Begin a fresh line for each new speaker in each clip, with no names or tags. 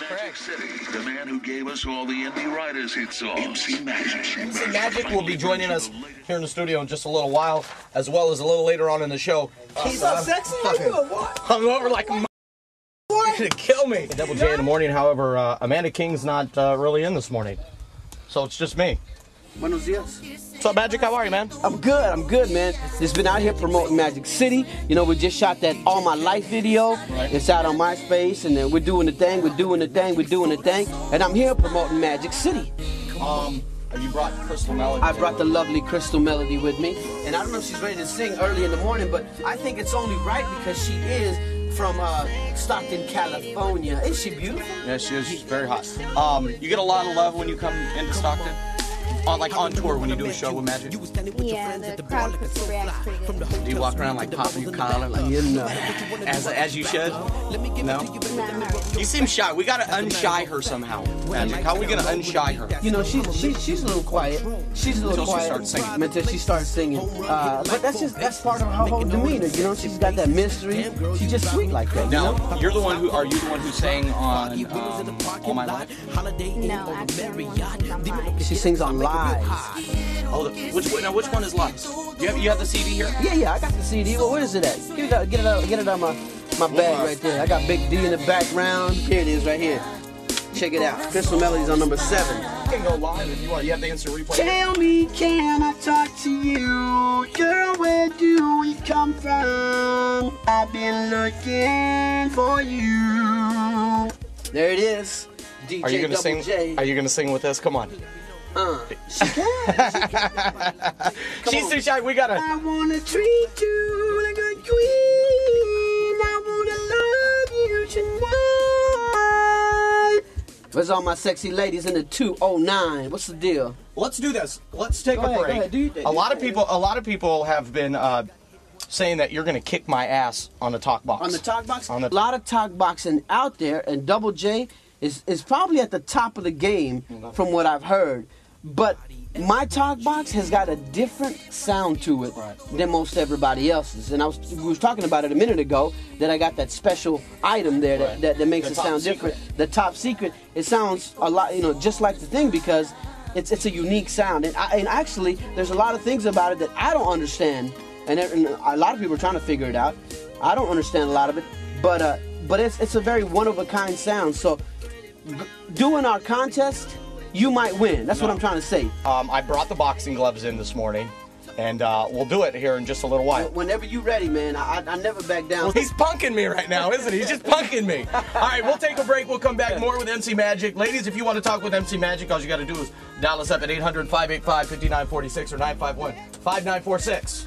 Magic City, the man who gave us all the Indie Riders hit songs. MC Magic.
MC Magic will be joining us here in the studio in just a little while, as well as a little later on in the show.
He's so sexy. How you doing? What?
Hung over like a to kill me. Double J in the morning, however, Amanda King's not really in this morning, so it's just me.
Buenos dias.
What's up, Magic? How are you, man?
I'm good, man. Just been out here promoting Magic City. You know, we just shot that All My Life video.
Right.
It's out on MySpace, and then we're doing the thing, and I'm here promoting Magic City.
You brought Crystal Melody.
I brought the lovely Crystal Melody with me, and I don't know if she's ready to sing early in the morning, but I think it's only right because she is from Stockton, California. Isn't she beautiful?
Yeah, she is. She's very hot. You get a lot of love when you come into Stockton? On tour when you do a show with Magic?
Yeah, the crowd reacts pretty good.
Do you walk around like popping your collar? Like,
You know.
as you should? No?
Not really.
You seem shy. We gotta unshy her somehow. Magic, how are we gonna unshy her?
You know, she's a little quiet. She's a little
Until she
quiet
starts singing.
until she starts singing. But that's part of her whole demeanor. You know, she's got that mystery. She's just sweet like that.
Now,
You know?
are you the one who sang on All My Life?
No, actually, I'm not.
She sings on Live.
Oh, which one is Live? You have the CD here?
Yeah, I got the CD. Well, where is it at? Get it out my bag right there. I got Big D in the background. Here it is, right here. Check it out. Crystal Melody's on number 7.
You can go live if you want. You have the instant replay.
Tell me, can I talk to you? Girl, where do we come from? I've been looking for you. There it is. DJ
Are you gonna
Double
sing?
J.
Are you gonna sing with us? Come on.
She can.
She's too shy. We gotta.
I wanna treat you like a queen. I wanna love you tonight. Where's all my sexy ladies in the 209? What's the deal?
Let's do this. Let's take
Go
a
ahead,
break.
go ahead. Do your thing.
A lot of people have been saying that you're gonna kick my ass on the talk box.
On the talk box?
On the-
A lot of talk boxing out there, and Double J is probably at the top of the game from what I've heard. But my talk box has got a different sound to it than most everybody else's. And we was talking about it a minute ago, that I got that special item there that makes
The
it
top
sound
secret.
different. The top secret. It sounds a lot, you know, just like the thing, because it's a unique sound. And actually, there's a lot of things about it that I don't understand. And a lot of people are trying to figure it out. I don't understand a lot of it. But it's a very one-of-a-kind sound. So doing our contest, you might win. That's what I'm trying to say.
I brought the boxing gloves in this morning, and we'll do it here in just a little while.
Whenever you're ready, man, I never back down.
He's punking me right now, isn't he? He's just punking me. All right, we'll take a break. We'll come back more with MC Magic. Ladies, if you want to talk with MC Magic, all you got to do is dial us up at 800-585-5946 or 951-5946.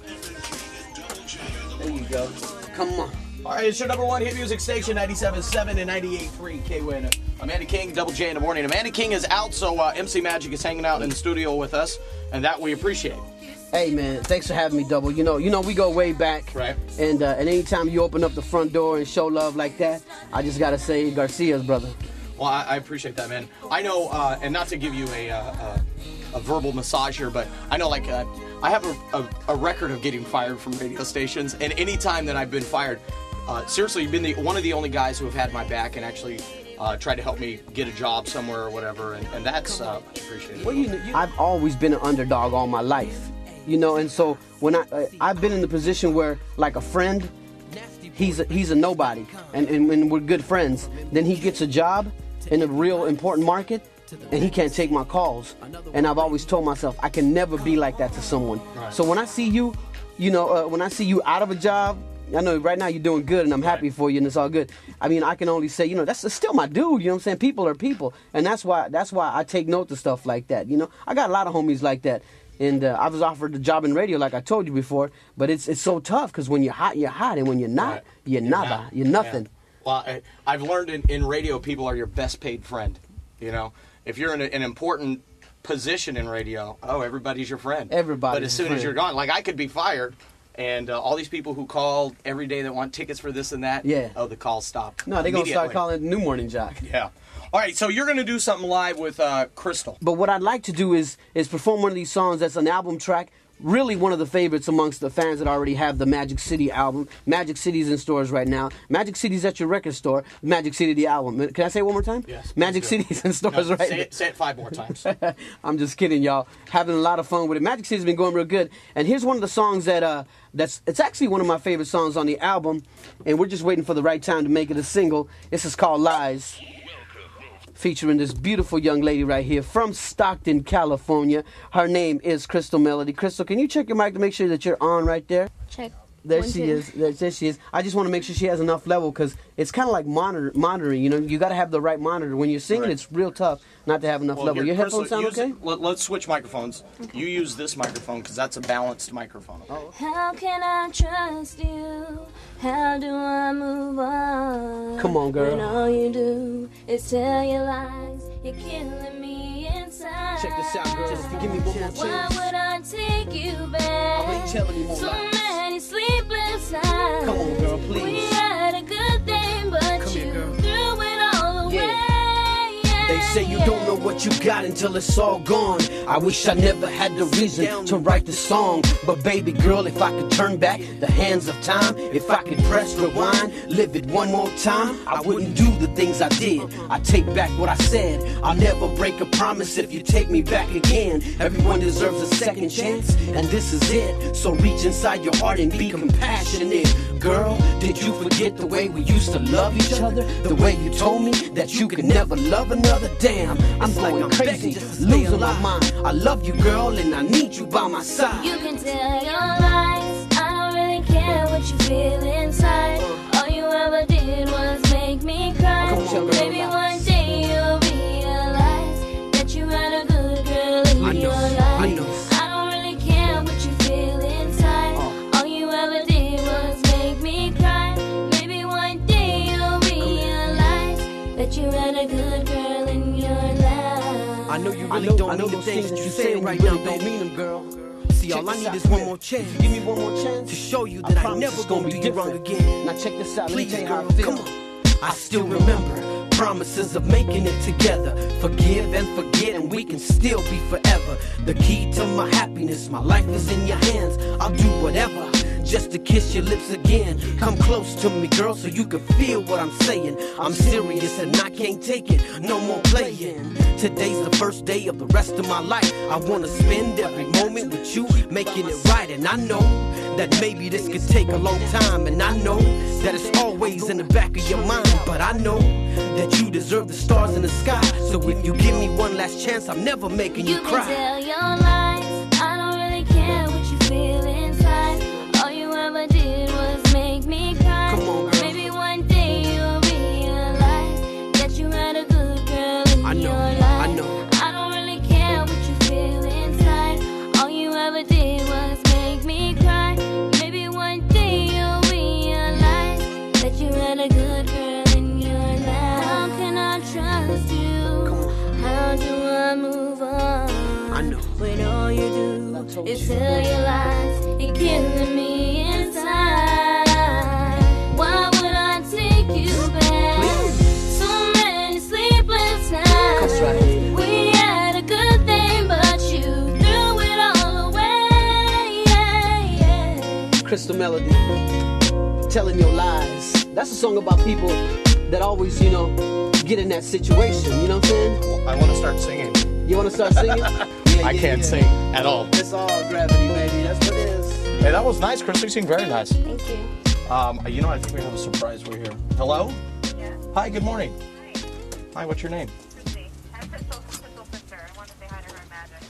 There you go. Come on.
All right, it's your number one hit music station, 97.7 and 98.3 KWIN. Amanda King, Double J in the morning. Amanda King is out, so MC Magic is hanging out in the studio with us, and that we appreciate.
Hey, man, thanks for having me, Double. You know, we go way back.
Right.
And anytime you open up the front door and show love like that, I just got to say Garcia's brother.
Well, I appreciate that, man. I know, and not to give you a verbal massage here, but I know, like, I have a record of getting fired from radio stations, and any time that I've been fired, seriously, you've been one of the only guys who have had my back and actually tried to help me get a job somewhere or whatever, and that's much appreciated.
Well, I've always been an underdog all my life, you know, and so when I've been in the position where, like, a friend, he's a nobody, and when we're good friends, then he gets a job in a real important market, and he can't take my calls, and I've always told myself I can never be like that to someone. Right. So when I see you, when I see you out of a job, I know right now you're doing good, and I'm happy for you, and it's all good. I mean, I can only say, that's still my dude. You know what I'm saying? People are people, and that's why I take note to stuff like that. You know, I got a lot of homies like that, and I was offered a job in radio, like I told you before. But it's so tough because when you're hot, and when you're not, you're nada, you're nothing.
Yeah. Well, I've learned in radio, people are your best paid friend. You know, if you're in an important position in radio, everybody's your friend.
Everybody.
But as soon as you're gone, like I could be fired. And all these people who call every day that want tickets for this and that, the calls stop.
No, they're going to start calling New Morning Jock.
Yeah. All right, so you're going to do something live with Crystal.
But what I'd like to do is perform one of these songs that's an album track really one of the favorites amongst the fans that already have the Magic City album. Magic City's in stores right now. Magic City's at your record store. Magic City, the album. Can I say it one more time?
Yes.
Magic City's in stores right now.
Say it 5 more times.
I'm just kidding, y'all. Having a lot of fun with it. Magic City's been going real good. And here's one of the songs that it's actually one of my favorite songs on the album, and we're just waiting for the right time to make it a single. This is called Lies, featuring this beautiful young lady right here from Stockton, California. Her name is Crystal Melody. Crystal, can you check your mic to make sure that you're on right there?
Check.
There
One,
she
two.
is. There she is. I just want to make sure she has enough level, because it's kind of like monitoring. You know, you got to have the right monitor. When you're singing,
Right.
it's real tough not to have enough level.
here,
Your headphones
Crystal,
sound
use-
okay?
Let's switch microphones. You use this microphone because that's a balanced microphone.
How can I trust you? How do I move on?
Come on, girl.
When all you do is tell your lies, you're killing me inside.
Check this out, girl. Just give me one more
Why
chance.
would I take you back?
I ain't telling you more
So
lies.
many sleepless nights.
Come on, girl, please.
We had a good thing, but
Come
you
here, girl.
threw it all away.
Yeah. They say you don't know what you got until it's all gone. I wish I never had the reason to write the song. But baby girl, if I could turn back the hands of time, if I could press rewind, live it one more time, I wouldn't do the things I did. I take back what I said. I'll never break a promise if you take me back again. Everyone deserves a second chance, and this is it. So reach inside your heart and be compassionate. Girl, did you forget the way we used to love each other? The way you told me that you could never love another? Damn, I'm going crazy, losing my mind. I love you, girl, and I need you by my side.
You can tell your lies. I don't really care what you feel inside. All you ever did was make me cry.
Come on, girl.
Maybe one day you'll realize that you had a good girl in
I know,
your life.
I know.
I don't really care what you feel inside. All you ever did was make me cry. Maybe one day you'll realize that you had a good girl in your life.
I know you really don't mean the things that you saying right now, don't mean them, girl. See, all I need is one more chance. Give me one more chance
to show you that I never gonna do you wrong again.
Now check this out.
Please,
Let me tell you
girl,
how I feel.
come on. I still remember promises of making it together. Forgive and forget, and we can still be forever. The key to my happiness, my life is in your hands. I'll do whatever just to kiss your lips again. Come close to me, girl, so you can feel what I'm saying. I'm serious and I can't take it, no more playing. Today's the first day of the rest of my life. I wanna spend every moment with you, making it right. And I know that maybe this could take a long time, and I know that it's always in the back of your mind. But I know that you deserve the stars in the sky. So if you give me one last chance, I'm never making you
You can
cry.
tell your lies. I don't really care what you feel inside. All you ever did was make me cry.
Come on, girl.
Maybe one day you'll realize that you had a good girl in
I know,
your life.
I know.
I don't really care what you feel inside. All you ever did was make me cry. Maybe one day you'll realize that you had a good girl in your life. How can I trust you? How do I move on?
I know.
When all you do is tell your lies, you're killing me inside. Why would I take you back? So many sleepless nights.
That's right.
We had a good thing, but you threw it all away.
Crystal Melody, telling your lies. That's a song about people that always, you know, get in that situation. You know what I'm saying?
I want to start singing.
You want to start singing? Yeah,
I can't sing at all.
It's all gravity, baby. That's what it is.
Hey, that was nice, Chris. You sing very nice.
Thank you.
You know, I think we have a surprise. We're here. Hello?
Yeah.
Hi, good morning.
Hi.
Hi, what's your name?
Christy. I'm Crystal's sister. I want to say hi to her in Magic.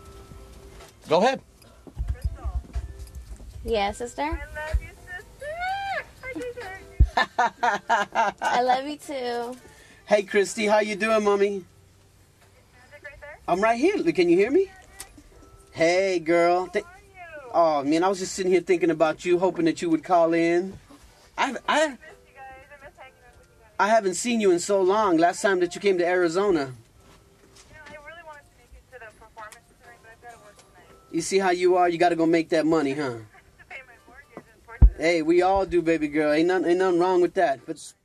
Go ahead.
Crystal.
Yeah, sister.
I love you, sister. I just heard you.
I love you too.
Hey, Christy, how you doing, mommy?
Magic right there.
I'm right here. Can you hear me? Hey, girl.
How are you?
Oh, man, I was just sitting here thinking about you, hoping that you would call in.
I miss you guys. I miss hanging out with you guys.
I haven't seen you in so long. Last time that you came to Arizona.
You know, I really wanted to make it to the performance tonight, but I've got to work tonight.
You see how you are? You got to go make that money, huh?
I have to pay my mortgage, unfortunately.
Hey, we all do, baby girl. Ain't nothing wrong with that. But